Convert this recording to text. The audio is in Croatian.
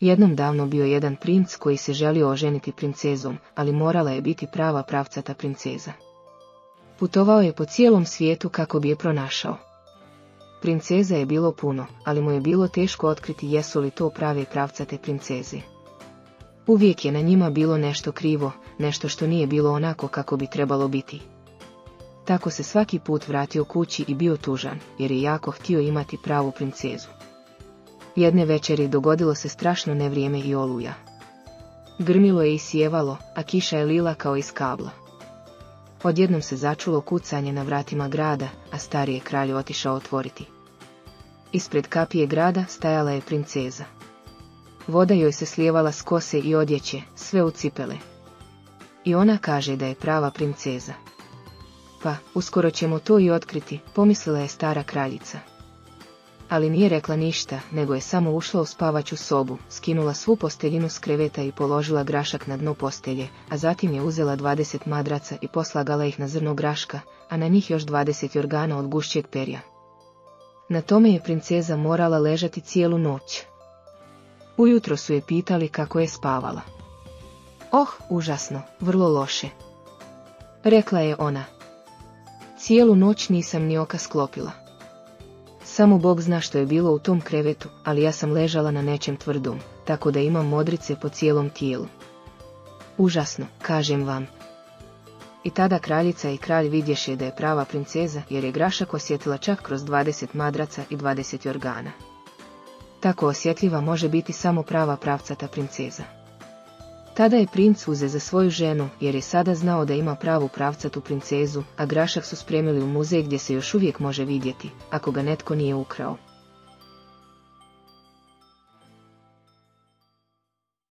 Jednom davno bio jedan princ koji se želio oženiti princezom, ali morala je biti prava pravcata princeza. Putovao je po cijelom svijetu kako bi je pronašao. Princeza je bilo puno, ali mu je bilo teško otkriti jesu li to prave pravcate princeze. Uvijek je na njima bilo nešto krivo, nešto što nije bilo onako kako bi trebalo biti. Tako se svaki put vratio kući i bio tužan, jer je jako htio imati pravu princezu. Jedne večeri dogodilo se strašno nevrijeme i oluja. Grmilo je i sjevalo, a kiša je lila kao iz kabla. Odjednom se začulo kucanje na vratima grada, a stari je kralj otišao otvoriti. Ispred kapije grada stajala je princeza. Voda joj se slijevala s kose i odjeće, sve u cipele. I ona kaže da je prava princeza. Pa, uskoro ćemo to i otkriti, pomislila je stara kraljica. Ali nije rekla ništa, nego je samo ušla u spavaću sobu, skinula svu posteljinu s kreveta i položila grašak na dno postelje, a zatim je uzela 20 madraca i poslagala ih na zrno graška, a na njih još 20 jorgana od gušćeg perja. Na tome je princeza morala ležati cijelu noć. Ujutro su je pitali kako je spavala. Oh, užasno, vrlo loše, rekla je ona. Cijelu noć nisam ni oka sklopila. Samo Bog zna što je bilo u tom krevetu, ali ja sam ležala na nečem tvrdom, tako da imam modrice po cijelom tijelu. Užasno, kažem vam. I tada kraljica i kralj vidješe da je prava princeza, jer je grašak osjetila čak kroz 20 madraca i 20 jorgana. Tako osjetljiva može biti samo prava pravcata princeza. Tada je princ uze za svoju ženu, jer je sada znao da ima pravu pravcatu princezu, a grašak su spremili u muzej gdje se još uvijek može vidjeti, ako ga netko nije ukrao.